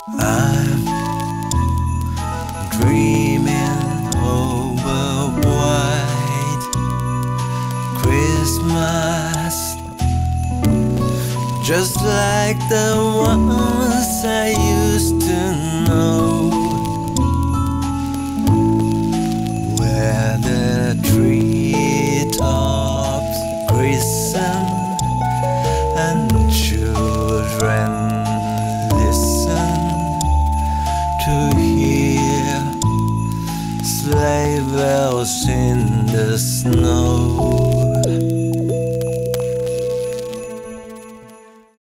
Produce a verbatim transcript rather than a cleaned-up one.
I'm dreaming of a white Christmas, just like the ones I used to know, where the treetops glisten and children listen to hear sleigh bells in the snow.